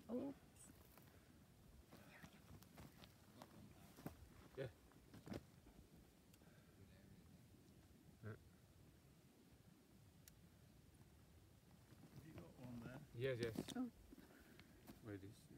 Oh. Yeah. Have you got one there? Yes, yes. Oh. Where it is?